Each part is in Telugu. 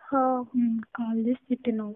కాల్ చేసి తిట్టినావు,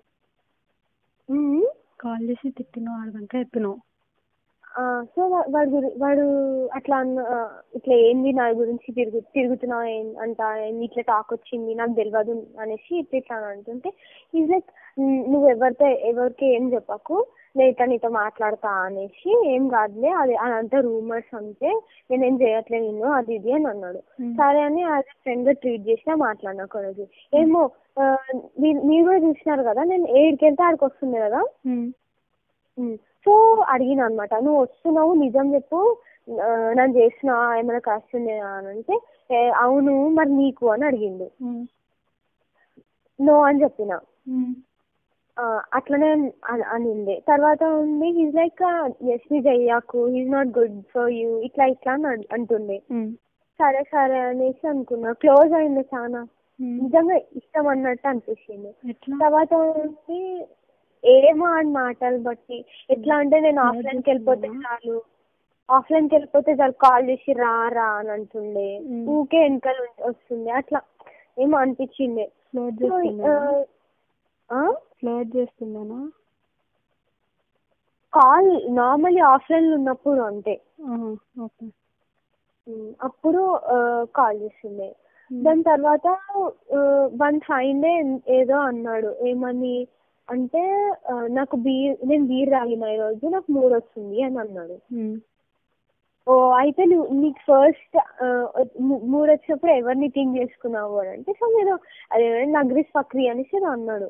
కాల్ చేసి తిట్టినావు, అడగంటే చెప్పినావు. సో వాడు అట్లా ఇట్లా ఏంది నా గురించి తిరుగుతున్నావు అంట, ఇట్లా టాక్ వచ్చింది నాకు తెలియదు అనేసి ఇట్లా అంటుంటే ఈజ్ లైక్ నువ్వు ఎవరికి ఏం చెప్పకు, నేను నీతో మాట్లాడతా అనేసి, ఏం కాదులే అది అదంతా రూమర్స్ అంటే నేనేం చేయట్లేదు నిన్ను అది ఇది అని అన్నాడు. సరే అని యాజ్ ఎ ఫ్రెండ్ గా ట్రీట్ చేసినా మాట్లాడినా ఒక రోజు. ఏమో మీరు కూడా చూసినారు కదా, నేను ఏడికి వెళ్తే ఆడికి వస్తుంది కదా. సో అడిగిన అనమాట, నువ్వు వస్తున్నావు నిజం చెప్పు, నన్ను చేసిన ఏమైనా కష్టం లేదా అని అంటే అవును మరి నీకు అని అడిగిండు. నో అని చెప్పిన. అట్లనే అనింది. తర్వాత ఉంది హీజ్ లైక్ ఎస్ నీ చెయ్యకు, he's not good for you ఇట్లా ఇట్లా అని అంటుండే. సరే సరే అనేసి అనుకున్నా. క్లోజ్ అయింది చాలా, నిజంగా ఇష్టం అన్నట్టు అనిపించింది. తర్వాత ఉంది ఏమో అని మాటలు బట్టి ఎట్లా అంటే నేను ఆఫ్లైన్కి వెళ్ళిపోతే చాలు కాల్ చేసి రా అని అంటుండే, ఊకే వెనకాల వస్తుంది, అట్లా ఏమో అనిపించింది. కాల్ నార్మల్లీ ఆఫ్లైన్ లో ఉన్నప్పుడు అంతే, అప్పుడు కాల్ చేస్తుండే. దాని తర్వాత వన్ ఫైన్ డే ఏదో అన్నాడు, ఏమని అంటే నేను బీర్ తాగిన ఈ రోజు నాకు మూడ్ వస్తుంది అని అన్నాడు. అయితే నీకు ఫస్ట్ మూడు వచ్చినప్పుడు ఎవరిని థింక్ చేసుకున్నావు అని అంటే, సో నేను అదే నర్గిస్ ఫక్రీ అనేసి అన్నాడు.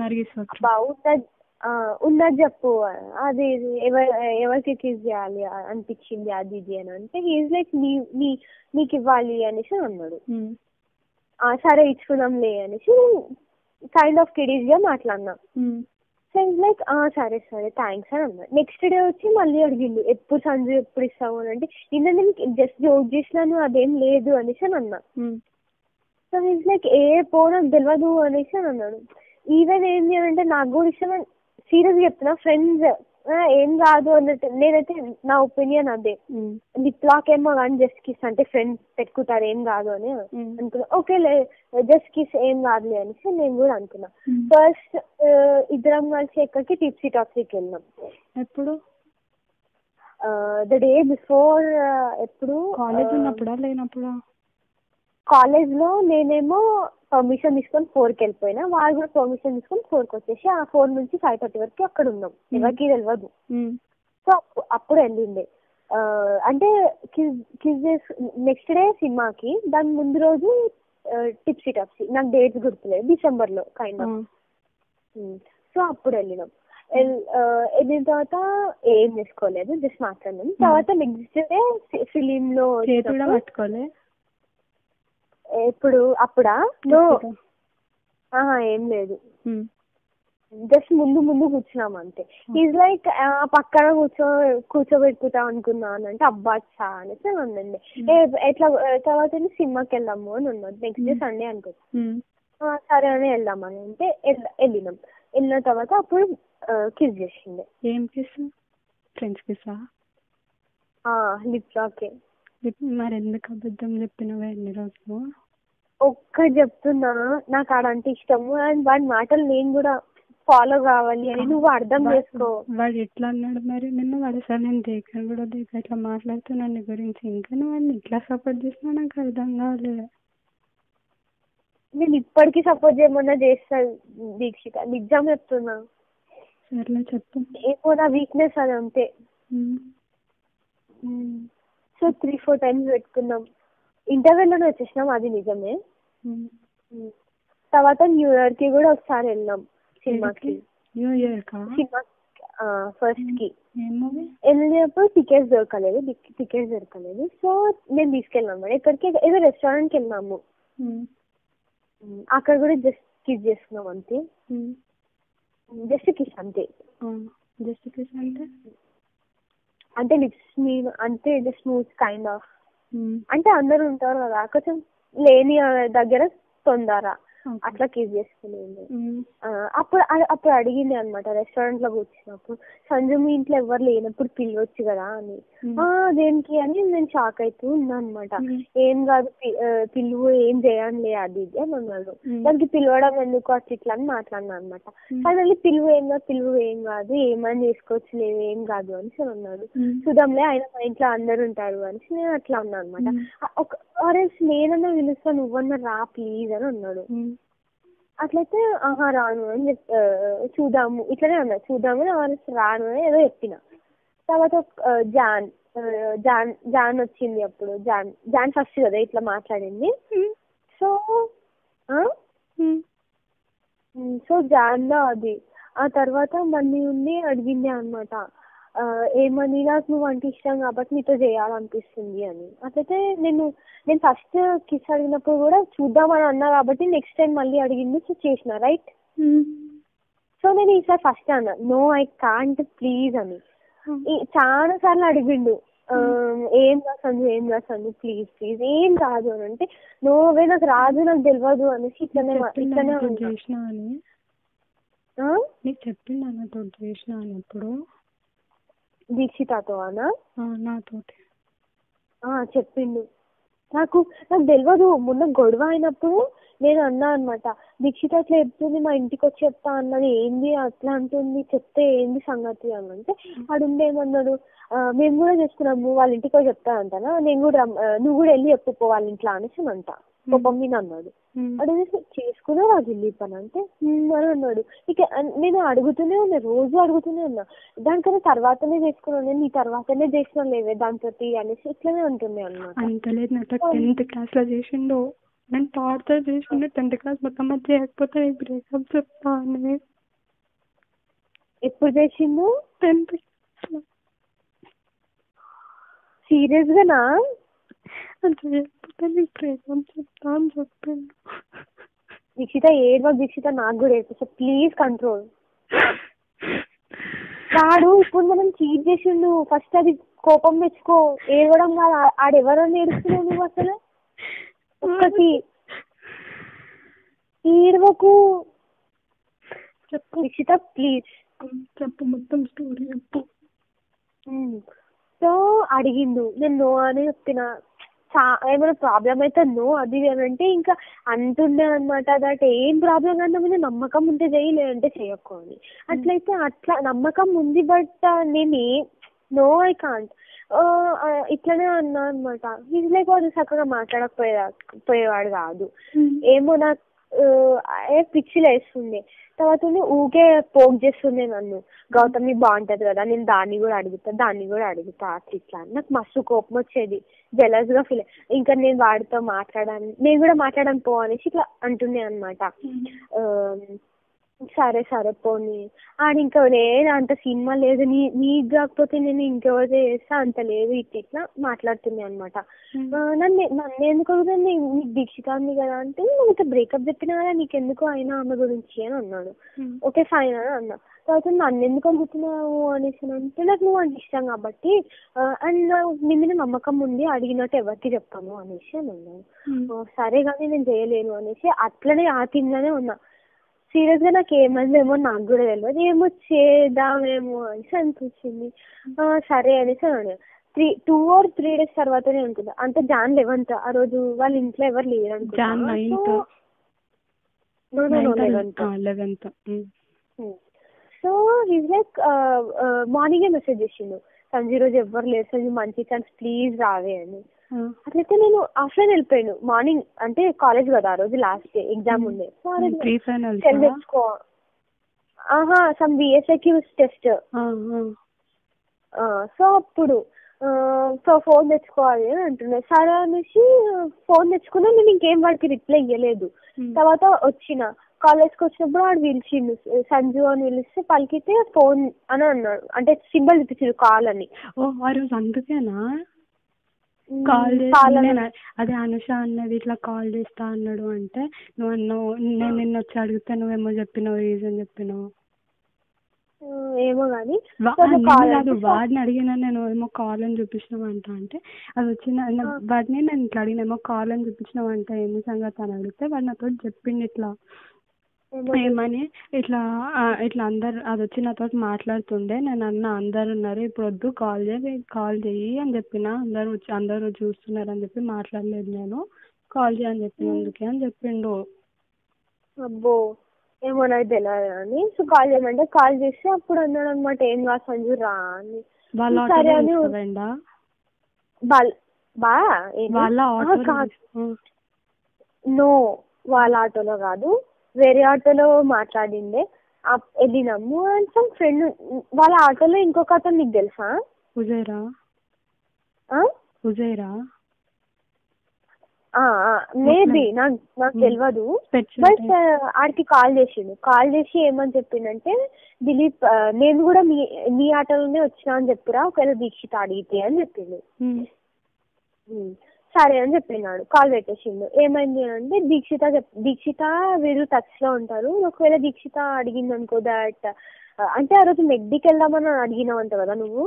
ఉన్నది చెప్పు, అది ఎవరికి కిస్ చేయాలి అనిపించింది అది ఇది అని అంటే, హీజ్ లైక్ నీకు ఇవ్వాలి అనేసి అన్నాడు. సరే ఇచ్చుకుందాంలే అనేసి కైండ్ ఆఫ్ కిడీస్ గా మాట్లాడినా. సో ఇస్ లైక్ సరే సరే థ్యాంక్స్ అని అన్నాడు. నెక్స్ట్ డే వచ్చి మళ్ళీ అడిగిండు, ఎప్పుడు సంజు ఎప్పుడు ఇస్తావు అని అంటే, నిన్న నేను జస్ట్ జోక్ చేసినాను అదేం లేదు అనేసి అని అన్నా. సో ఇస్ లైక్ నాకు తెలియదు అనేసి అని అన్నాడు. ఈవెన్ ఏంటి అని అంటే నాకు కూడా ఇష్టం సీరియస్ చెప్తున్నా, ఫ్రెండ్స్ ఏం కాదు అన్నట్టు. నేనైతే నా ఒపీనియన్ అదే, లిప్ లాక్ ఏమో కానీ జస్ట్ కిస్ అంటే ఫ్రెండ్స్ పెట్టుకుంటారు ఏం కాదు అని అనుకున్నా. ఓకే జస్ట్ కిస్ ఏం కాదులే అనేసి నేను కూడా అనుకున్నా. ఫస్ట్ ఇద్దరం కలిసి ఎక్కడికి టిప్సీ టాక్సీకి వెళ్ళినాం. ఎప్పుడు? The day before. ఎప్పుడు? కాలేజ్ ఉన్నప్పుడా లేనప్పుడా? కాలేజ్ లో నేనేమో పర్మిషన్ తీసుకొని 4కి వెళ్ళిపోయినా, వాళ్ళు కూడా పర్మిషన్ తీసుకొని 4కి వచ్చేసి ఆ 4 నుంచి 5:30 వరకు అక్కడ ఉన్నాం. ఎవరికి తెలియదు. సో అప్పుడు వెళ్ళిండే అంటే నెక్స్ట్ డే సినిమాకి, దాని ముందు రోజు టిప్సీ టాప్సీ, నాకు డేట్స్ గుర్తులేదు, డిసెంబర్ లో కైండ్ ఆఫ్. సో అప్పుడు వెళ్ళినాం. వెళ్ళిన తర్వాత ఏం చేసుకోలేదు, జస్ట్ మాట్లాడినాం. తర్వాత నెక్స్ట్ డే ఫిలిం లో పట్టుకోలే. ఎప్పుడు? అప్పుడా? ఏం లేదు, జస్ట్ ముందు కూర్చున్నాం అంతే. ఈజ్ లైక్ పక్కన కూర్చోబెట్టుకుంటా అనుకున్నాను అంటే అబ్బా చా అనేసి ఉందండి. ఎట్లా తర్వాత సినిమాకి వెళ్దాము అని ఉన్నాడు. నెక్స్ట్ డే సండే అనుకో. సరే అని వెళ్దామని అంటే వెళ్ళినాం. వెళ్ళిన తర్వాత అప్పుడు కిస్ చేసిండే. ఏం కిస్? ఫ్రెండ్స్ కిస్సా? లిప్ లాకే. మరి ఎందుకు అబద్ధం చెప్పినవే ఎన్ని రోజులు? చెప్తున్నా, నాకు ఆడంటే ఇష్టము అండ్ వాడి మాటలు నేను కూడా ఫాలో కావాలి అని నువ్వు అర్థం చేసుకో. వాడు ఎట్లా అన్నాడు మరి నిన్ను? వాడు సార్ నేను దేఖను కూడా ఇట్లా మాట్లాడుతున్నాను నీ గురించి, ఇంకా నువ్వు వాడిని ఇట్లా సపోర్ట్ చేసినా నాకు అర్థం కాలేదు. నేను ఇప్పటికీ సపోర్ట్ చేయమన్నా చేస్తాను దీక్షిత, నిజం చెప్తున్నా. సర్లే చెప్పు. ఏమో నా వీక్నెస్ అది అంతే. సో 3-4 టైమ్స్ పెట్టుకున్నాం. ఇంటర్వెల్లోనే వచ్చేసినాం, అది నిజమే. తర్వాత న్యూ ఇయర్ కి కూడా ఒకసారి వెళ్ళినాం సినిమాకి. న్యూ ఇయర్ సినిమా ఫస్ట్ కి వెళ్ళినప్పుడు టికెట్స్ దొరకలేదు. సో నేను తీసుకెళ్ళినాము ఎక్కడికి, ఏదో రెస్టారెంట్కి వెళ్ళినాము. అక్కడ కూడా జస్ట్ కిస్ చేసుకున్నాం అంతే. జస్ట్ కిస్ అంతే. జస్ట్ కిస్ అంటే లిప్స్ మీద అంటే స్మూత్ కైండ్ ఆఫ్. అంటే అందరు ఉంటారు కదా, కొంచెం లేని దగ్గర తొందర అట్లా కిస్ చేసుకునేది. అప్పుడు అప్పుడు అడిగింది అనమాట రెస్టారెంట్ లో కూర్చున్నప్పుడు, సంజు మీ ఇంట్లో ఎవరు లేనప్పుడు పిలవచ్చు కదా అని. దేనికి అని నేను షాక్ అవుతూ ఉన్నా అనమాట. ఏం కాదు పిలువు, ఏం చేయండి అది ఇది అని అన్నాడు. దానికి పిలవడం ఎందుకు అట్లా ఇట్లా అని మాట్లాడినా అనమాట. కానీ పిలువు ఏం కాదు ఏమని చేసుకోవచ్చు లేదు ఏం కాదు అని అన్నాడు. చూద్దాంలే ఆయన మా ఇంట్లో అందరు ఉంటారు అని నేను అట్లా అన్నా అనమాట. నేనన్నా పిలుస్తా నువ్వన్నా రా ప్లీజ్ అని అన్నాడు. అట్లయితే రాను అని చూద్దాము ఇట్లనే అన్నా, చూద్దాము రాను అని ఏదో చెప్పిన. తర్వాత జాన్ వచ్చింది. అప్పుడు జాన్ ఫస్ట్ కదా ఇట్లా మాట్లాడింది. సో జాన్ లో అది ఆ తర్వాత మళ్ళీ ఉండి అడిగింది అనమాట, ఏమని నాకు నువ్వు అంటే ఇష్టం కాబట్టి నీతో చేయాలనిపిస్తుంది అని. అట్లయితే నేను ఫస్ట్ కిస్ అడిగినప్పుడు కూడా చూద్దామని అన్నా కాబట్టి నెక్స్ట్ టైం మళ్ళీ అడిగింది సో చేసిన రైట్. సో నేను ఈసారి ఫస్ట్ అన్నా నో ఐ కాంట్ ప్లీజ్ అని. చాలా సార్లు అడిగిండు ఏం రాసాను ప్లీజ్ ప్లీజ్ ఏం రాదు అని అంటే నువ్వే నాకు రాదు నాకు తెలియదు అనేసి ఇట్లనే ఎప్పుడు దీక్షితతో అనా నాతోటి చెప్పిండు. నాకు తెలియదు. మొన్న గొడవ అయినప్పుడు నేను అన్నా అనమాట, దీక్షిత అట్లా చెప్తుంది మా ఇంటికి వచ్చి చెప్తా అన్నది ఏంది అట్లా అంటుంది చెప్తే ఏంది సంగతి అని అంటే అడుండేమన్నాడు, మేము కూడా చేసుకున్నాము వాళ్ళ ఇంటికి వచ్చి చెప్తా అంటానా నేను కూడా నువ్వు కూడా వెళ్ళి చెప్పుకో వాళ్ళ ఇంట్లో అనేసి అంట కోపం మీద అన్నాడు. అడిగి చేసుకున్నా రాజు వెళ్ళి పని అంటే అని అన్నాడు. ఇక నేను అడుగుతూనే ఉన్నా, రోజు అడుగుతూనే ఉన్నా, దానికన్నా తర్వాతనే చేసుకున్నాను నేను నీ తర్వాతనే చేసిన లేవే దాంతో అనేసి ఇట్లనే ఉంటుంది అన్నమాట. అంతలేదు నాకు 10th క్లాస్ లో చేసిండు, నేను టార్చర్ చేసిండు 10th క్లాస్ మొత్తం అది చేయకపోతే బ్రేకప్ చెప్తా అని. ఎప్పుడు చేసిండు? 10th సీరియస్ గానా? అది చేయకపోతే నీకు బ్రేకప్ చెప్తా అని చెప్పిండు. దీక్షిత దీక్షిత నాకు కూడా ఏడుస్తా ప్లీజ్ కంట్రోల్. వాడు ఇప్పుడు మనం చీట్ చేసిండు ఫస్ట్ అది కోపం తెచ్చుకో, ఏడవడం కాదు. ఆడెవరని ఏడుస్తున్నావు నువ్వు అసలు? ఒక్కటి ఏడవకు చెప్పు దీక్షిత ప్లీజ్ చెప్పు మొత్తం స్టోరీ చెప్పు. సో అడిగిండు, నేను నో అని చెప్పిన. ఏమైనా ప్రాబ్లం అయితే నో అది అంటే ఇంకా అంటుండే అనమాట. దట్ ఏం ప్రాబ్లం కన్నా మీద నమ్మకం ఉంటే చేయి లేదంటే చేయకు అని. అట్లయితే అట్లా నమ్మకం ఉంది బట్ నేను నో ఐ కాంట్ ఇట్లనే అన్నా అనమాట. ఇది వాడు చక్కగా మాట్లాడకపోయేవాడు కాదు. ఏమో నాకు పిచ్చిలు వేస్తుండే. తర్వాత ఊకే పోక్ చేస్తుండే నన్ను, గౌతమి బాగుంటది కదా నేను దాన్ని కూడా అడుగుతా అట్లా ఇట్లా. నాకు మస్తు కోపం వచ్చేది, జెలస్ గా ఫీల్. ఇంకా నేను వాడితో నేను కూడా మాట్లాడను పో అనేసి ఇట్లా అంటుండే అనమాట. సరే పోనీ ఆడ ఇంకా లేదు అంత సినిమా లేదు, నీకు కాకపోతే నేను ఇంకెవరితో చేస్తా అంత లేదు ఇట్లా మాట్లాడుతుంది అనమాట. నన్ను ఎందుకు అడుగుతుంది, నీకు దీక్షిత ఉంది కదా అంటే నేను బ్రేకప్ చెప్పినా కదా నీకెందుకు అయినా ఆమె గురించి అని అన్నాడు. ఓకే ఫైన్ అని అన్నా. తర్వాత నన్ను ఎందుకు అడుగుతున్నావు అనేసి అంటే నాకు నువ్వు అంటే ఇష్టం కాబట్టి అండ్ నీ మీద నమ్మకం ఉంది అడిగినట్టు ఎవరికి చెప్పాను అనేసి అని అన్నాను. సరే కానీ నేను చేయలేను అనేసి అట్లనే ఆ థింగ్లోనే ఉన్నా. సీరియస్ గా నాకు ఏమైందేమో నాకు కూడా తెలియదు, ఏమో చేద్దామేమో అనేసి అనిపించింది. సరే అనేసి అన్నాడు. 2 or 3 days తర్వాతనే అనుకుంటా, అంటే Jan 11th ఆ రోజు వాళ్ళ ఇంట్లో ఎవరు లేరు అనుకుంటా. సో హీస్ లైక్ మార్నింగే మెసేజ్ చేసిండు, సంజయ్ రోజు ఎవరు లేరు సంజయ్ మంచి ఛాన్స్ ప్లీజ్ రావే అని. అట్లయితే నేను ఆఫ్లైన్ వెళ్ళిపోయాను. మార్నింగ్ అంటే కాలేజ్ కదా ఆ రోజు లాస్ట్ డే ఎగ్జామ్ ఉండే. తెచ్చుకో సమ్ VSIQ టెస్ట్. సో అప్పుడు ఫోన్ తెచ్చుకోవాలి అని అంటున్నా. సరే అనేసి ఫోన్ తెచ్చుకున్నా. నేను ఇంకేం వాడికి రిప్లై ఇవ్వలేదు. తర్వాత వచ్చిన కాలేజ్కి వచ్చినప్పుడు వాడు పిలిచిండు, సంజు అని పిలిస్తే పలికితే ఫోన్ అని అన్నాడు, అంటే సింబల్ చూపించాడు కాల్ అని. అందుకేనా కాల్ చేసి అదే అనుష అన్నది ఇట్లా కాల్ చేస్తా అన్నాడు అంటే నువ్వు అన్నావు, నేను నిన్న వచ్చి అడిగితే నువ్వేమో చెప్పినావు రీజన్ చెప్పినావు. ఏమో కానీ కాదు, వాడిని అడిగినా నేను ఏమో కాల్ అని చూపించినామంట అంటే అది వచ్చిన వాడిని నేను ఇట్లా అడిగిన కాల్ అని చూపించినామంట ఏంది సంగతి అని అడిగితే వాడు నాతో చెప్పింది ఇట్లా ఏమని ఇట్లా ఇట్లా అందరు అది వచ్చి నాతో మాట్లాడుతుండే నేను అన్న అందరు ఉన్నారు ఇప్పుడు వద్దు కాల్ చెయ్యి అని చెప్పిన అందరూ చూస్తున్నారు అని చెప్పి మాట్లాడలేదు నేను కాల్ చేయని చెప్పినందుకే అని చెప్పిండు. అబ్బో ఏమో నాకు తెలియదు అని సో కాల్ చేయమంటే కాల్ చేస్తే అప్పుడు అన్నాడు అనమాట ఏం కాదు సంజు రా అని. సరే అని నో వాళ్ళ ఆటోలో కాదు వేరే ఆటోలో మాట్లాడిండే వెళ్ళినాము అండ్ సమ్ ఫ్రెండ్ వాళ్ళ ఆటోలో ఇంకొక అతను నీకు తెలుసా? ఉజైరా మేబీ నాకు తెలియదు. బట్ ఆడికి కాల్ చేసి ఏమని చెప్పిందంటే దిలీప్ నేను కూడా మీ ఆటోలోనే వచ్చినా అని చెప్పిరా ఒకవేళ దీక్షిత అడిగితే అని చెప్పిండు. సరే అని చెప్పినాడు కాల్ పెట్టేసిండు. ఏమైంది అంటే దీక్షిత వీళ్ళు టచ్ లో ఉంటారు ఒకవేళ దీక్షిత అడిగింది అనుకో దాట్ అంటే ఆ రోజు మెగ్డికి వెళ్దామని అడిగినావంట కదా నువ్వు.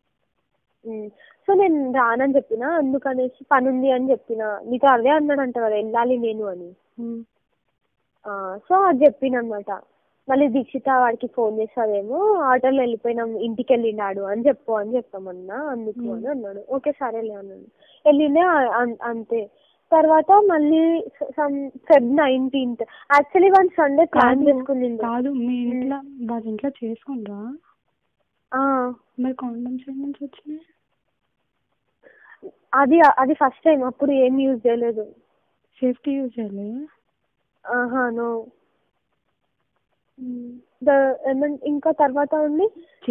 సో నేను రానని చెప్పిన అందుకనేసి పని ఉంది అని చెప్పిన నీతో అదే అన్నాడంట కదా వెళ్ళాలి నేను అని. సో అది చెప్పినమాట. మళ్ళీ దీక్షిత వాడికి ఫోన్ చేస్తాదేమో ఆటోలో వెళ్ళిపోయినాం ఇంటికి వెళ్ళినాడు అని చెప్పామన్నా అందుకు అని అన్నాడు. ఓకే సరేలే అన్నాడు. వెళ్ళిండే అంతే. తర్వాత మళ్ళీ Feb 19th actually 1 Sunday plan చేసుకుంది. కాదు మీ ఇంట్లో వాళ్ళ ఇంట్లో చేసుకుందా మరి కాండమ్స్ నుంచి వచ్చినాయి? అది ఫస్ట్ టైం అప్పుడు ఏం యూజ్ చేయలేదు. సేఫ్టీ యూజ్ చేయలేదు? నో. ఇంకా తర్వాత ఉండి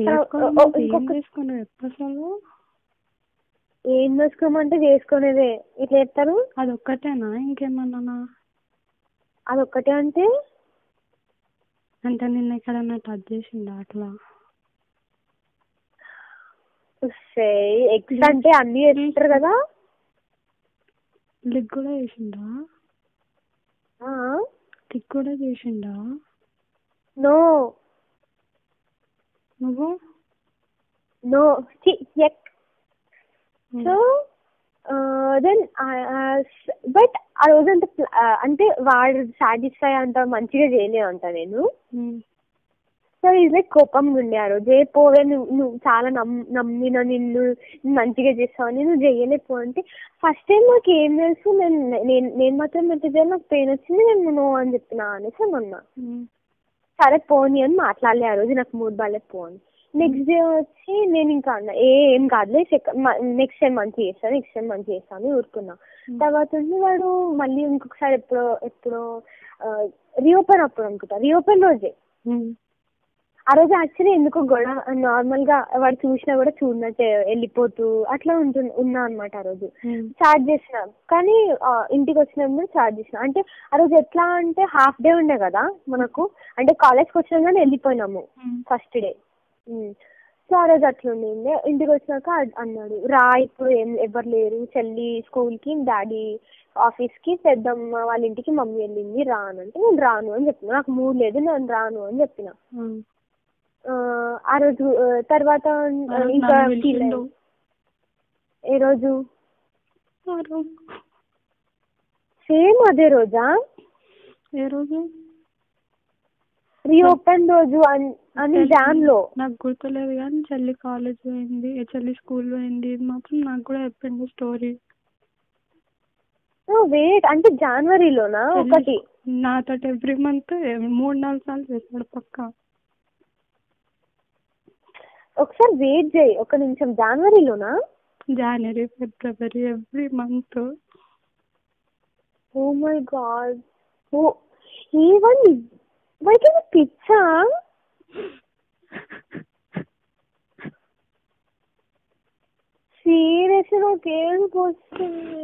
ఏం చేసుకోమంటే చేసుకునేదే ఇట్లా చెప్తారు. అదొక్కటేనా ఇంకేమన్నా? అదొక్కటే అంటే నిన్న ఎక్కడన్నా టచ్ చేసిందా అట్లా? ఎక్స్ అంటే అన్ని చేస్తారు కదా. లిక్ కూడా చేసిందా? లిక్ కూడా చేసిందా? నో నువ్వు నో సో దెన్ బట్ ఆ రోజంతా అంటే వాడు సాటిస్ఫై అంత మంచిగా చేయలేదంట నేను. సో ఈజ్ లైక్ కోపంగా ఉండే ఆ రోజు పోవే నువ్వు చాలా నమ్మిన నిన్ను మంచిగా చేస్తావని నువ్వు చేయలేపో అంటే ఫస్ట్ టైం నాకు ఏం తెలుసు నేను మాత్రం ఎంత చేయాలి నాకు పెయిన్ వచ్చింది నేను నో అని చెప్పిన అనేసి అన్నా. సరే పోనీ అని మాట్లాడలే ఆ రోజు నాకు మూడ్ బాగాలేదు పోని. నెక్స్ట్ డే వచ్చి నేను ఇంకా అన్నా ఏం కాదులే నెక్స్ట్ టైం మంచి చేస్తాను ఊరుకున్నా. తర్వాత వాడు మళ్ళీ ఇంకొకసారి ఎప్పుడో రీఓపెన్ అప్పుడు అనుకుంటా రీఓపెన్ రోజే. ఆ రోజు యాక్చువల్లీ ఎందుకో గొడవ నార్మల్ గా వాడు చూసినా కూడా చూడనట్టే వెళ్ళిపోతూ అట్లా ఉన్నా అనమాట. ఆ రోజు చార్జ్ చేసిన కానీ ఇంటికి వచ్చినప్పుడు చార్జ్ చేసిన అంటే ఆ రోజు ఎట్లా అంటే హాఫ్ డే ఉండే కదా మనకు అంటే కాలేజ్కి వచ్చినా కానీ వెళ్ళిపోయినాము ఫస్ట్ డే. సో ఆ రోజు అట్లా ఉండింది. ఇంటికి వచ్చినాక అన్నాడు రా ఇప్పుడు ఎవరు లేరు చెల్లి స్కూల్ కి డాడీ ఆఫీస్ కి పెద్దమ్మ వాళ్ళ ఇంటికి మమ్మీ వెళ్ళింది రా అని అంటే నేను రాను అని చెప్పిన. నాకు మూడ్ లేదు నేను రాను అని చెప్పిన. ఆ రోజు తర్వాత ఇంకా ఏ రోజు సేమ్ అదే రోజా? ఏ రోజు? రీఓపెన్ రోజు అని జాన్ లో నాకు గుర్తులేదు కానీ చెల్లి కాలేజ్ పోయింది చెల్లి స్కూల్ పోయింది మాత్రం నాకు కూడా చెప్పింది స్టోరీ. వెయిట్ అంటే జనవరిలోనా? ఒకటి నాతో ఎవ్రీ మంత్ 3-4 సార్లు చేస్తాడు పక్కా. ఒకసారి వెయిట్ చేయి ఒక నిమిషం. జనవరిలోనా? January February every month. Oh my god. Even white పిచ్చా? సీరియస్ నాకు ఏడుపు వస్తుంది.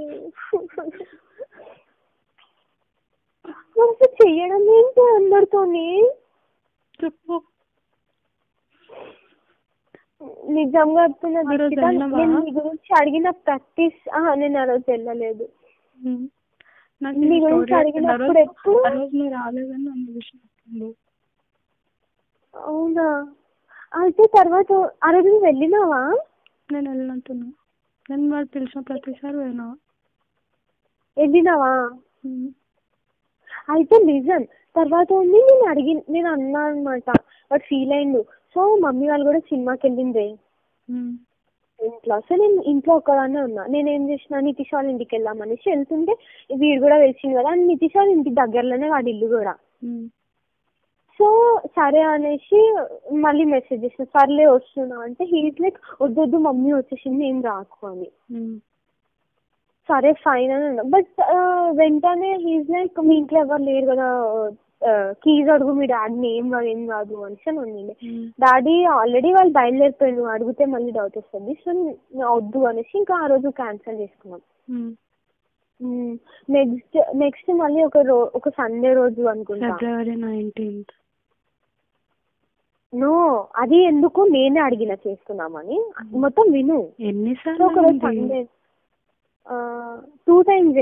చెయ్యడం ఏంటి అందరితోని? చెప్పు. నిజంగా చెప్తున్నా నేను నీ గురించి అడిగిన ప్రాక్టీస్ నేను ఆ రోజు వెళ్ళలేదు. నీ గురించి అడిగినప్పుడు ఎప్పుడు రాలేదని అవునా? అయితే తర్వాత ఆ రోజు నువ్వు వెళ్ళినావా? నేను వెళ్ళినట్టున్నా. నేను వాడు పిలిచిన ప్రతిసారి పోయినా. వెళ్ళినావా? అయితే నిజం. తర్వాత ఉంది నేను అన్నా అనమాట. వాడు ఫీల్ అయిండు. సో మమ్మీ వాళ్ళు కూడా సినిమాకి వెళ్ళిందే ఇంట్లో. సో నేను ఇంట్లో ఒక్కదాన్నే ఉన్నా. నేనేం చేసిన, నితీష్ వాళ్ళ ఇంటికి వెళ్దామనేసి వెళ్తుంటే వీడు కూడా తెలిసింది కదా, నితీష్ వాళ్ళ ఇంటి దగ్గరలోనే వాడి ఇల్లు కూడా. సో సరే అనేసి మళ్ళీ మెసేజ్ చేసిన, సర్లే వస్తున్నా అంటే హీస్ లైక్ వద్దొద్దు మమ్మీ వచ్చేసింది ఏం రాకు అని. సరే ఫైన్ అని అన్నా. బట్ వెంటనే హీస్ లైక్ మీ ఇంట్లో ఎవరు లేరు కదా, కీజ్ అడుగు మీ డాడీని, ఏం కాదు అనేసి అని ఉండింది. డాడీ ఆల్రెడీ వాళ్ళు బయలుదేరిపోయాడు, అడిగితే మళ్ళీ డౌట్ వస్తుంది. సో వద్దు అనేసి ఇంకా ఆ రోజు క్యాన్సిల్ చేసుకున్నాం. నెక్స్ట్ మళ్ళీ ఒక సండే రోజు అనుకుంటా, February 19th. నో అది ఎందుకు నేనే అడిగిన చేసుకున్నామని. మొత్తం విను. ఎన్నిసార్లు? ఒక రోజు Sunday 2 times.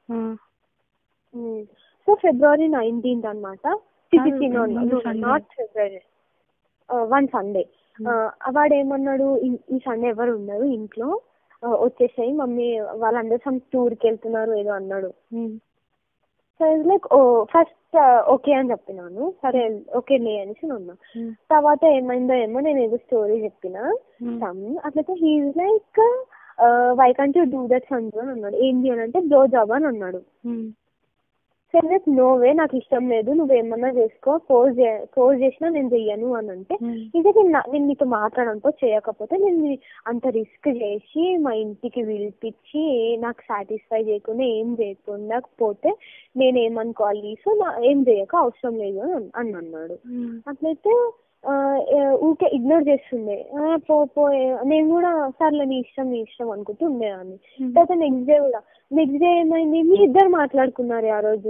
So February 19th అనమాట. Not February, 1 Sunday. వాడు ఏమన్నాడు, ఈ సండే ఎవరు ఉన్నారు ఇంట్లో, వచ్చేసాయి మమ్మీ వాళ్ళందరూ సమ్ టూర్కి వెళ్తున్నారు ఏదో అన్నాడు. సో లైక్ ఫస్ట్ ఓకే అని చెప్పినాను. సరే ఓకే లే అనేసి ఉన్నా. తర్వాత ఏమైందో ఏమో నేను ఏదో స్టోరీ చెప్పిన అట్లయితే he's like why can't you do that Sanju అని అన్నాడు. ఏంటి అని అంటే బ్లో జాబ్ అని అన్నాడు. సరే నో వే, నాకు ఇష్టం లేదు, నువ్వేమన్నా చేసుకో, ఫోర్స్ చేసినా నేను చెయ్యను అని అంటే, ఇదే నేను నీతో మాట్లాడనుకో, చేయకపోతే నేను అంత రిస్క్ చేసి మా ఇంటికి పిలిపించి నాకు సాటిస్ఫై చేయకుండా ఏం చేయకుండా పోతే నేనేమనుకోవాలి, సో ఏం చేయక అవసరం లేదు అని అన్నాడు. అట్లయితే ఊకే ఇగ్నోర్ చేస్తుండే. నేను కూడా సర్లే నీ ఇష్టం అనుకుంటూ ఉండేదాన్ని. తర్వాత నెక్స్ట్ డే ఏమైంది, మీ ఇద్దరు మాట్లాడుకున్నారు ఆ రోజు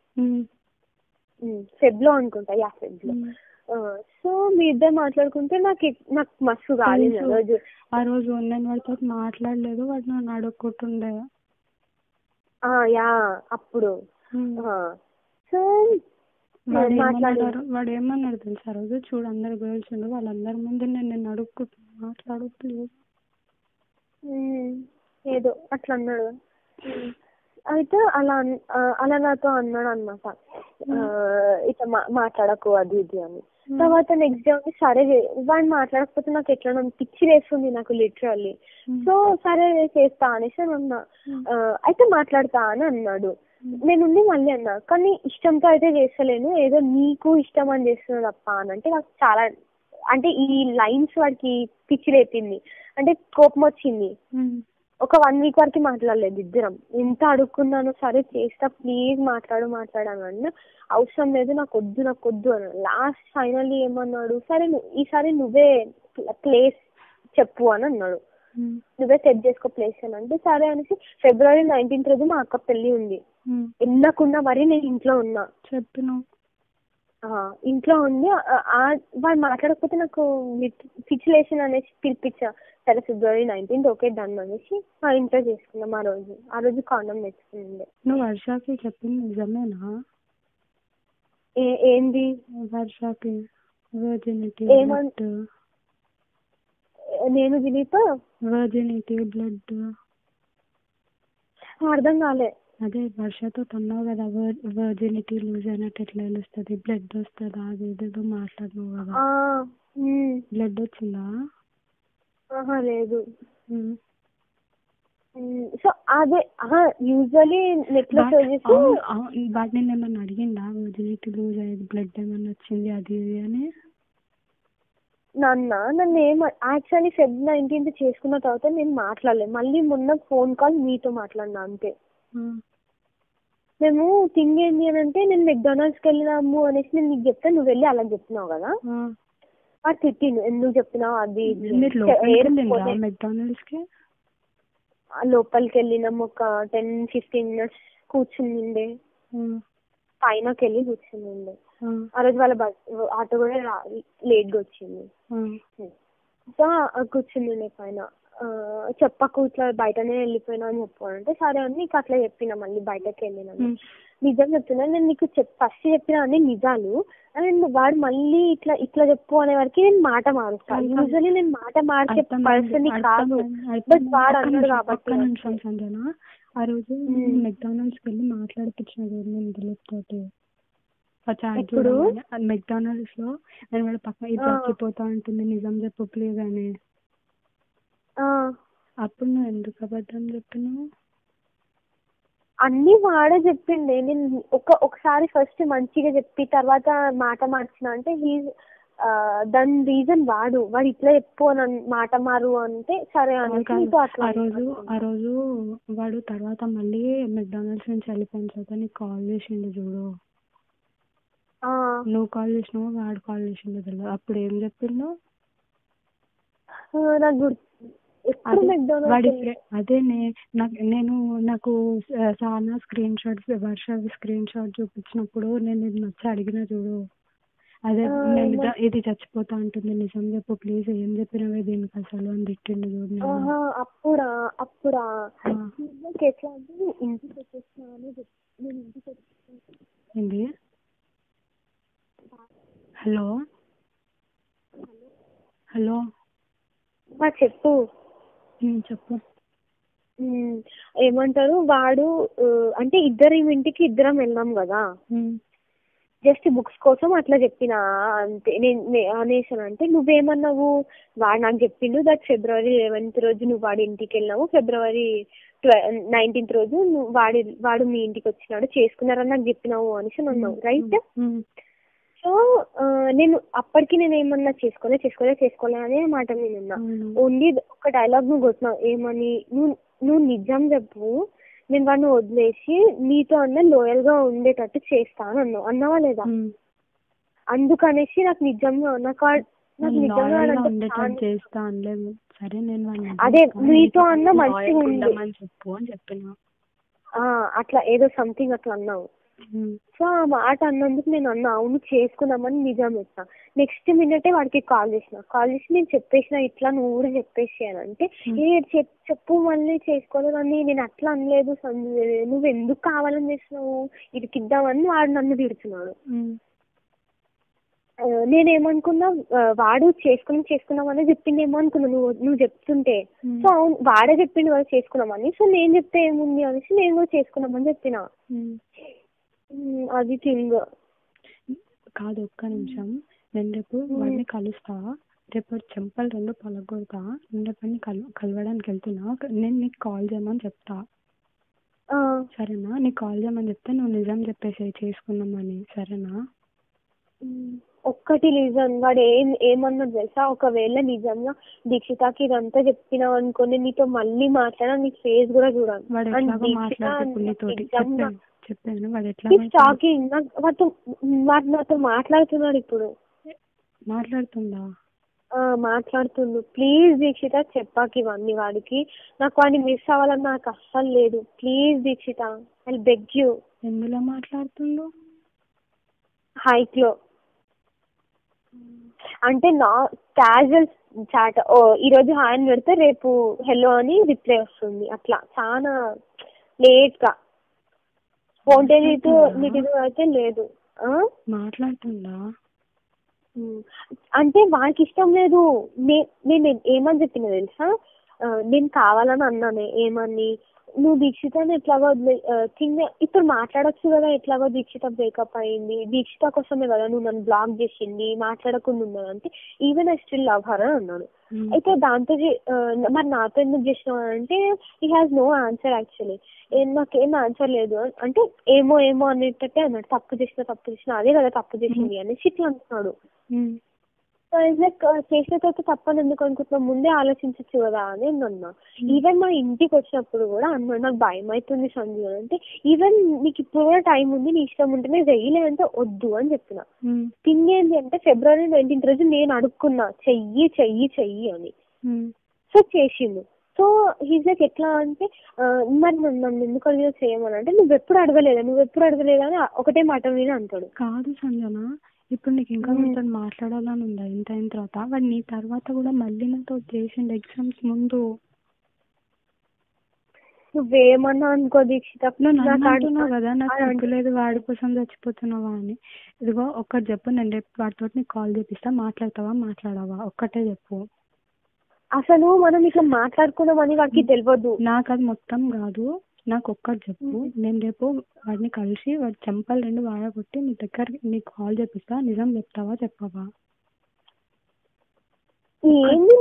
ఫెబ్లో అనుకుంటా. ఫెబ్లో. సో మీ ఇద్దరు మాట్లాడుకుంటే నాకు మస్తు కాలేదు ఆ రోజు. నేను వాడితో మాట్లాడలేదు, వాడు నన్ను అడుక్కుంటుండే. అప్పుడు సో వాడు ఏమన్నాడు తెలుసా, ఆ రోజు చూడు అందరు గర్ల్స్ ఉండు, వాళ్ళందరి ముందు నేను అడుక్కుంటున్నా, మాట్లాడట్లేదు ఏదో అట్లా అన్నాడు. అయితే అలా నాతో అన్నాడు అనమాట, ఇట్లా మాట్లాడకు అది ఇది అని. తర్వాత నెక్స్ట్ డే ఉంది, సరే వాడు మాట్లాడకపోతే నాకు ఎట్లా పిచ్చి వేస్తుంది నాకు లిటరల్లీ. సో సరే చేస్తా అనేసి అని అన్నా. అయితే మాట్లాడతా అని అన్నాడు. నేనుండి మళ్ళీ అన్నా, కానీ ఇష్టంతో అయితే చేస్తలేను, ఏదో నీకు ఇష్టం అని చేస్తున్నాడు తప్ప అని అంటే నాకు చాలా, అంటే ఈ లైన్స్ వాడికి పిచ్చి లేపింది, అంటే కోపం వచ్చింది. ఒక 1 week వరకు మాట్లాడలేదు ఇద్దరం. ఎంత అడుక్కున్నాను, సరే చేస్తా ప్లీజ్ మాట్లాడాను అన్న, అవసరం లేదు నాకు వద్దు అన్నాడు. లాస్ట్ ఫైనల్లీ ఏమన్నాడు, సరే ఈసారి నువ్వే ప్లేస్ చెప్పు అని అన్నాడు. నువ్వే సెట్ చేసుకో ప్లేస్ అని అంటే సరే అనేసి February 19th రోజు మా అక్క పెళ్లి ఉంది. వెళ్ళకుండా మరి నేను ఇంట్లో ఉన్నా. ఇంట్లో ఉండి వాడు మాట్లాడకపోతే నాకు సిచ్యులేషన్ అనేసి పిలిపించా. సరే February 19th ఓకే డన్ అనేసి మా ఇంట్లో చేసుకున్నాం. ఆ రోజు కాండం తెచ్చుకుంది. నువ్వు వర్షాకి చెప్పింది నిజమేనా? ఏంది వర్షాకి వర్జినిటీ నేను దిలీప్ వర్జినిటీ బ్లడ్ అర్థం కాలే. అదే వర్షతో అన్నావు కదా, వర్జినిటీ లూజ్ అయినట్టు ఎట్లా తెలుస్తుంది, బ్లడ్ వస్తుందా, అది ఏదేదో మాట్లాడినావు కదా, బ్లడ్ వచ్చిందా? లేదు. సో అదే యూజువల్లీ నెట్ లో వాటిని ఏమన్నా అడిగిందా, వర్జినిటీ లూజ్ అయ్యేది, బ్లడ్ ఏమన్నా వచ్చింది అది ఇది అని? నన్ను యాక్చువల్లీ Feb 19th చేసుకున్న తర్వాత నేను మాట్లాడలేదు. మళ్ళీ మొన్న ఫోన్ కాల్ మీతో మాట్లాడినా అంతే. మేము థింగ్ ఏంటి అని అంటే, నేను మెక్డానల్డ్స్కి వెళ్ళినాము అనేసి నేను నీకు చెప్తే నువ్వు వెళ్ళి అలా చెప్తున్నావు కదా, అది తిట్టిండు, ఎందుకు చెప్తున్నావు అది. లోపలికి వెళ్ళినాము, ఒక 10-15 minutes కూర్చుండే, పైనకి వెళ్ళి కూర్చుండే. ఆ రోజు వాళ్ళ ఆటో కూడా లేట్ గా వచ్చింది. సో కూర్చుండే పైన. చెప్పకు ఇట్లా బయటనే వెళ్ళిపోయినా అని చెప్పానంటే సరే అని నీకు అట్లా చెప్పినా, మళ్ళీ బయటకి వెళ్ళినాను. నిజం చెప్తున్నా, నేను నీకు ఫస్ట్ చెప్పిన అన్ని నిజాలు, అండ్ వాడు మళ్ళీ ఇట్లా ఇట్లా చెప్పు అనే వరకు నేను మాట మారుస్తాను. యూజువల్లీ నేను మాట మార్చే పర్సన్ కాదు, బట్ వాడు అన్నాడు కాబట్టి. సంజన ఆ రోజు మెక్డానల్డ్స్కి వెళ్ళి మాట్లాడిపించిన నేను దిలీప్ తోటి ఇప్పుడు మెక్డానల్డ్స్ లో నేను వాడు పక్కన ఇది చచ్చిపోతా ఉంటుంది నిజం చెప్పు ప్లీజ్ అని. అప్పుడు నువ్వు ఎందుకు అబద్ధం చెప్పినావు? అన్ని వాడే చెప్పిండే. నేను ఒకసారి ఫస్ట్ మంచిగా చెప్పి తర్వాత మాట మార్చిన అంటే దాని రీజన్ వాడు ఇట్లా చెప్పు అని మాట మారు అంటే సరే అని. ఆ రోజు వాడు తర్వాత మళ్ళీ మెక్డానల్డ్స్ నుంచి వెళ్ళిపోయిన తర్వాత నీకు కాల్ చేసిండు చూడు, నువ్వు కాల్ చేసినావు వాడు కాల్ చేసిండు తెలియదు. అప్పుడు ఏం చెప్పిండు? అదే నాకు చాలా screen shots Varsha screen shot చూపించినప్పుడు నేను ఇది వచ్చి అడిగిన చూడు, అదే ఇది చచ్చిపోతా ఉంటుంది నిజం చెప్పు ప్లీజ్ ఏం చెప్పినవే దీనికి అసలు అని తిట్టిండు చూడు. అప్పుడా ఏంటి? హలో హలో చెప్పు. చెప్పు. ఏమంటారు వాడు అంటే ఇంటికి ఇద్దరం వెళ్ళాం కదా, జస్ట్ బుక్స్ కోసం అట్లా చెప్పినా అంతే. నేను అనేసాను అంటే నువ్వేమన్నావు, వాడు నాకు చెప్పిండు దట్ February 11th రోజు నువ్వు వాడి ఇంటికి వెళ్ళావు, February 19th రోజు వాడు మీ ఇంటికి వచ్చినాడు చేసుకున్నారని నాకు చెప్పినావు అనేసి అన్నావు, రైట్? సో నేను అప్పటికి నేను ఏమన్నా చేసుకోలే అనే మాట నేను ఉన్నా. ఓన్లీ ఒక డైలాగ్ నువ్వు కొట్టినావు, ఏమని, నువ్వు నిజం చెప్పు నేను వాడిని వదిలేసి నీతో అన్న లోయల్ గా ఉండేటట్టు చేస్తాను అన్నావా లేదా? అందుకనేసి నాకు నిజంగా అదే నీతో అన్న మంచిగా ఉండమని చెప్పు అని చెప్పిన అట్లా ఏదో సంథింగ్ అట్లా అన్నావు. సో ఆ మాట అన్నందుకు నేను అన్నా అవును చేసుకుందామని నిజం చెప్తా. నెక్స్ట్ మినిటే వాడికి కాల్ చేసి నేను చెప్పేసిన ఇట్లా నువ్వు కూడా చెప్పేసి అని అంటే చెప్పు మళ్ళీ చేసుకోలేదని నేను అట్లా అనలేదు సంజయ్, నువ్వు ఎందుకు కావాలని చేసినావు ఇదికిద్దామని వాడు నన్ను తిడుతున్నాడు. నేనేమనుకున్నా వాడు చేసుకున్నామని చెప్పిందేమో అనుకున్నా నువ్వు చెప్తుంటే. సో అవును వాడే చెప్పిండు వాడు చేసుకున్నామని, సో నేను చెప్తే ఏముంది అనేసి నేను కూడా చేసుకున్నామని చెప్పిన. అది థింగ్ కాదు. ఒక్క నిమిషం, నేను రేపు వాడిని కలుస్తా, రేపు చెంపలు 2 పలగొడతా, నేను రేపు కలవడానికి వెళ్తున్నా, నేను నీకు కాల్ చేయమని చెప్తా సరేనా? నీకు కాల్ చేయమని చెప్తే నువ్వు నిజం చెప్పేసి చేసుకున్నామని, సరేనా? ఒక్కటి రీజన్ వాడు ఏమన్నాడు తెలుసా, ఒకవేళ నిజంగా దీక్షితకి ఇదంతా చెప్పినావు అనుకోండి నీతో మళ్ళీ మాట్లాడా నీ ఫేస్ కూడా చూడాలి. వాడు నాతో మాట్లాడుతున్నాడు ఇప్పుడు. మాట్లాడుతుండు. ప్లీజ్ దీక్షిత చెప్పాకి ఇవన్నీ వాడికి, నాకు వాడిని మిస్ అవ్వాలని నాకు అస్సలు లేదు. Please Dikshita I beg you. ఎందులో మాట్లాడుతుండు? హైక్ లో అంటే నా క్యాజువల్ చాట్, ఈ రోజు హాయ్ అని పెడితే రేపు హెల్లో అని రిప్లై వస్తుంది. అట్లా చాలా లేట్ గా స్పాంటేనిటీ అయితే లేదు. మాట్లాడుతుందా అంటే వాడికి ఇష్టం లేదు. నేను ఏమని చెప్పిన తెలుసా, నేను కావాలని అన్నానే ఏమని, నువ్వు దీక్షితని ఎట్లాగో ఇప్పుడు మాట్లాడచ్చు కదా, ఎట్లాగో దీక్షిత బ్రేకప్ అయింది, దీక్షిత కోసమే కదా నువ్వు నన్ను బ్లాక్ చేసింది, మాట్లాడకుండా ఉన్నాను అంటే even I still love her అని అన్నాడు. అయితే దాంతో మరి నాతో ఎందుకు చేసినావు అంటే he has no answer actually. నాకేం ఆన్సర్ లేదు అంటే ఏమో అనేటట్టే అన్నాడు. తప్పు చేసిన అదే కదా తప్పు చేసింది అనేసి ఇట్లా అంటున్నాడు. చేసిన తర్వాత తప్పని ఎందుకు అనుకుంటున్నావు, ముందే ఆలోచించచ్చు కదా అని అన్నా. ఈవెన్ మా ఇంటికి వచ్చినప్పుడు కూడా అన్నాడు నాకు భయం అవుతుంది సంజయ్ అంటే, ఈవెన్ నీకు ఇప్పుడు కూడా టైం ఉంది నీ ఇష్టం ఉంటేనే చెయ్యలేదంటే వద్దు అని చెప్పిన. థింగ్ ఏంటి అంటే February 19th రోజు నేను అడుక్కున్నా చెయ్యి అని, సో చేసిండు. సో హీజ్ లైక్ ఎట్లా అంటే మరి నన్ను ఎందుకు అడిగా చేయమని అంటే నువ్వెప్పుడు అడగలేదా అని ఒకటే మాట మీద అంటాడు. కాదు సంజన, ఇప్పుడు నీకు ఇంకా మీతో మాట్లాడాలని ఉందా ఇంత అయిన తర్వాత? వాడు నీ తర్వాత కూడా మళ్ళీ నాతో చేసిండు ఎగ్జామ్స్ ముందు. నువ్వేమన్నా అనుకో దీక్షిత, నువ్వు నన్ను అంటున్నావు కదా నాకు సిగ్గు లేదు వాడి కోసం చచ్చిపోతున్నావా అని. ఇదిగో ఒక్కటి చెప్పు, నేను రేపు వాడితో నీకు కాల్ చేపిస్తా, మాట్లాడతావా మాట్లాడవా ఒక్కటే చెప్పు. అసలు మనం ఇట్లా మాట్లాడుకున్నామని వాడికి తెలియదు. నాకు అది మొత్తం కాదు, నాకు ఒక్కటి చెప్పు. నేను రేపు వాడిని కలిసి వాడి చెంపలు 2 వాడగొట్టి నీ దగ్గర నీకు కాల్ చేపిస్తా, నిజం చెప్తావా చెప్పవా? ఏంది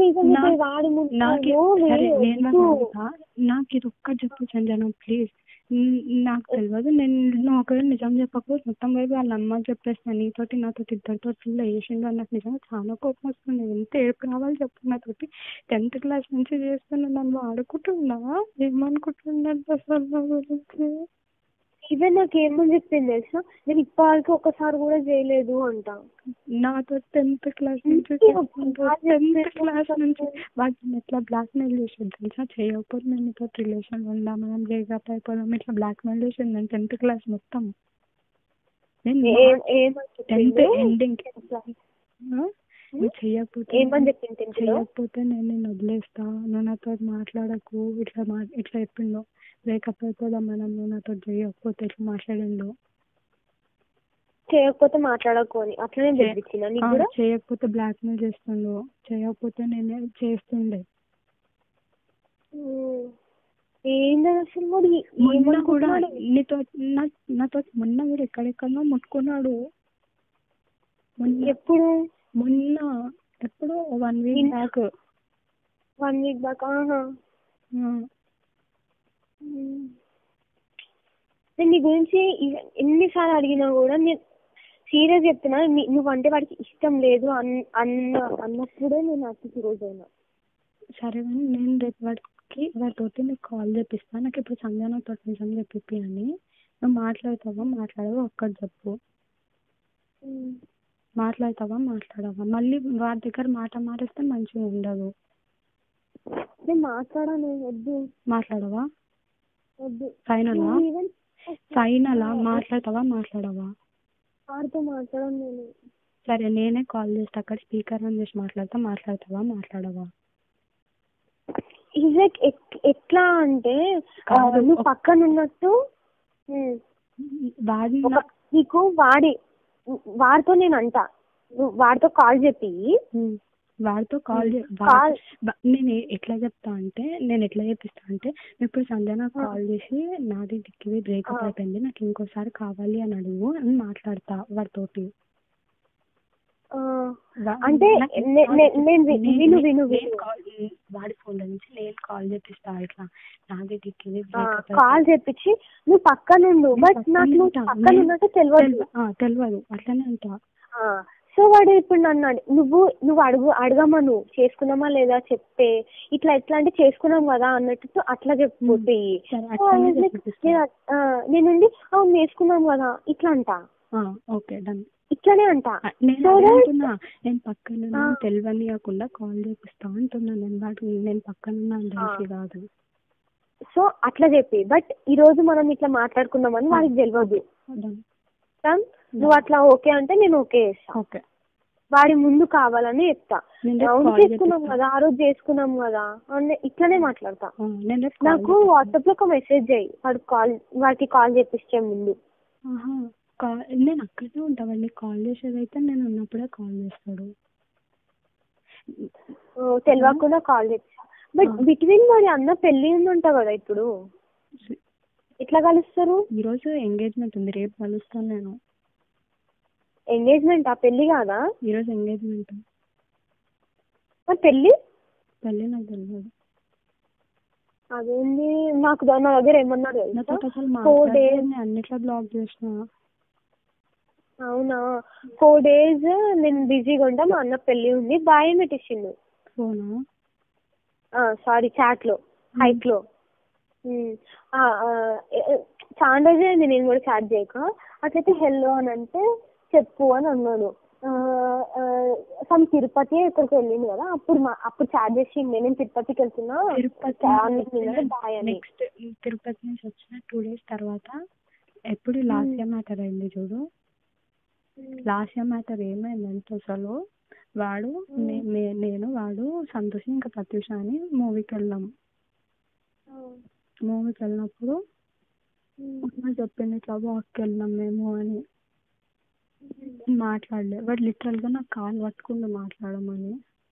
నాకు ఇది ఒక్కటి చెప్పు సంజన ప్లీజ్. నాకు తెలియదు, నేను ఒకవేళ నిజం చెప్పకపోతే మొత్తం వైపు వాళ్ళ అమ్మకి చెప్పేస్తాను. నాతోటి ఇద్దరితో ఫుల్ వేసిండు అని నాకు నిజంగా చాలా కోపం వస్తుంది. ఎంత ఏడుపు రావాలి చెప్పు. నాతోటి 10th క్లాస్ నుంచి చేస్తున్నా, నన్ను ఆడుకుంటున్నా. ఏమనుకుంటున్నాడు అసలు నా గురించి? ఈవెన్ నాకు ఏమని చెప్పింది తెలుసా, నేను ఇప్పటివరకు ఒక్కసారి కూడా చేయలేదు అంట. నాతో 10th క్లాస్ నుంచి 10th క్లాస్ నుంచి వాటిని ఎట్లా బ్లాక్మెయిల్ చేసింది తెలుసా? చేయకపోతే నేను నీతో రిలేషన్ ఉందా, మనం బ్రేకప్ అయిపోదాం, ఇట్లా బ్లాక్మెయిల్ చేసింది నేను 10th క్లాస్ మొత్తం. నేను 10th ఎండింగ్ చేయకపోతే నేను వదిలేస్తా, నువ్వు నాతో మాట్లాడకు, ఇట్లా చెప్పిండు. బ్రేకప్ అయిపోదాం మనం, నువ్వు నాతో చేయకపోతే ఇట్లా మాట్లాడిండు. చేయకపోతే మాట్లాడకొని అట్లనే చేయకపోతే బ్లాక్మెయిల్ చేస్తుండు, చేయకపోతే నేనే చేస్తుండే. ఏంటది అసలు? మొన్న కూడా నాతో మొన్న కూడా ఎక్కడెక్కడో ముట్టుకున్నాడు. ఎప్పుడు? మొన్న ఎప్పుడు 1 వీక్ బ్యాక్. 1 week back. నేను నీ గురించి ఎన్నిసార్లు అడిగినా కూడా నేను సీరియస్ చెప్తున్నా, నువ్వంటే వాడికి ఇష్టం లేదు అన్నప్పుడే నేను అతికి రోజు అయినా. సరే కానీ నేను రేపు వాడితోటి నీకు కాల్ చేపిస్తాను. నాకు ఇప్పుడు సంజనతో నిజం చెప్పి అని. నువ్వు మాట్లాడతావా మాట్లాడవా ఒక్కటి చెప్పు. మాట్లాడతావా మాట్లాడవా? మళ్ళీ వాడి దగ్గర మాట మారేస్తే మంచిగా ఉండదు. నేను మాట్లాడాను. వద్దు. మాట్లాడవా? వద్దు. ఫైనలా మాట్లాడతావా మాట్లాడవా? వాడితో మాట్లాడను నేను. సరే నేనే కాల్ చేస్తా, అక్కడ స్పీకర్ ఆన్ చేసి మాట్లాడతావా మాట్లాడవా? ఎట్లా అంటే నువ్వు పక్కన ఉన్నట్టు నీకు వాడితో నేను అంటా, వాడితో కాల్ చెప్పి వాడితో నేను ఎట్లా చెప్తా అంటే, నేను ఎట్లా చెప్పిస్తా అంటే, ఇప్పుడు సంజన కాల్ చేసి నాది దిక్కిది బ్రేకప్ అయిపోయింది, నాకు ఇంకోసారి కావాలి అని అడుగు అని మాట్లాడతా వాడితోటి. అంటే వాడి ఫోన్ నుంచి నేను కాల్ చేపిస్తా, ఇట్లా నాది దిక్కిది కాల్ చేపించి నువ్వు పక్కన ఉండు, బట్ నాకు పక్కన ఉన్నట్టు తెలియదు అట్లనే ఉంటా. సో వాడు ఇప్పుడు నన్ను నువ్వు అడగమను చేసుకున్నామా లేదా చెప్తే, ఇట్లా ఎట్లా అంటే చేసుకున్నాం కదా అన్నట్టు అట్లా చెప్పిపోతే నేనుండి వేసుకున్నాం కదా ఇట్లా అంటా. ఓకే డన్, ఇట్లానే అంటా. నేను పక్కన తెలియనియకుండా కాల్ చేపిస్తా అంటున్నా. నేను పక్కన కాదు. సో అట్లా చెప్పి, బట్ ఈ రోజు మనం ఇట్లా మాట్లాడుకున్నామని వాడికి తెలియదు. నువ్వు అట్లా ఓకే అంటే నేను ఓకే చేస్తా. వాడి ముందు కావాలని చెప్తా, చేసుకున్నాం కదా ఆ రోజు చేసుకున్నాం కదా అని ఇట్లానే మాట్లాడతా. నాకు వాట్సాప్ లో ఒక మెసేజ్ చేయి, వాడికి కాల్ చేపిస్తే ముందు. నేను అక్కడే ఉంటా, వాడిని కాల్ చేసేదైతే నేను ఉన్నప్పుడే కాల్ చేస్తాడు. తెలియకుండా కాల్ చేస్తా. బట్ బిట్వీన్ వాడి అన్న పెళ్లి ఉందంట కదా ఇప్పుడు, ఎట్లా కలుస్తారు? ఈరోజు ఎంగేజ్మెంట్ ఉంది, రేపు కలుస్తాను నేను. ఎంగేజ్మెంట్? ఆ పెళ్లి కాదా? ఈరోజు ఎంగేజ్మెంట్. పెళ్లి నాకు తెలియదు. అదేంది, నాకు నా దగ్గర ఏమన్నారు అన్నిట్లో బ్లాక్ చేసిన. అవునా? 4 days నేను బిజీగా ఉంటా, మా అన్న పెళ్లి ఉంది, బాయ్ పెట్టించిండు. ఫోనా? సారీ, చాట్ లో, హైక్ లో. చాలా రోజే నేను కూడా చాట్ చేయక, అట్లయితే హెల్లో అని అంటే చెప్పు అని అన్నాడు. తిరుపతి ఇక్కడికి వెళ్ళింది కదా, అప్పుడు చాట్ చేసింది, నేను తిరుపతికి వెళ్తున్నా బాయ్ అని. నెక్స్ట్ తిరుపతి నుంచి వచ్చిన 2 days తర్వాత ఎప్పుడు లాస్ట్ ఇయర్ మ్యాటర్ అయింది చూడు. లాస్ట్ ఇయర్ మ్యాటర్ ఏమైందంటే అసలు వాడు నేను వాడు సంతోష్ ఇంకా ప్రత్యూష అని మూవీకి వెళ్ళాం. మూవీకి వెళ్ళినప్పుడు చెప్పింది ఇట్లా వాక్కి వెళ్ళినాం మేము అని. మాట్లాడలే. వాడు లిటరల్గా నాకు కాల్ పట్టుకుంటూ మాట్లాడమని.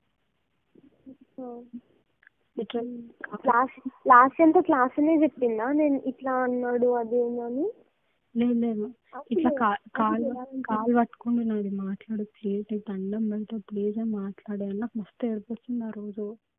లాస్ట్ అంతా క్లాస్ అనే చెప్పిందా నేను ఇట్లా అన్నాడు అదేనని? లేదు ఇట్లా కాల్ పట్టుకుంటున్నాడు, మాట్లాడు ప్లీజ్, నీకు దండం పెడతా ప్లీజ్ అని మాట్లాడే. నాకు మస్తు ఏడిపోతుంది ఆ రోజు.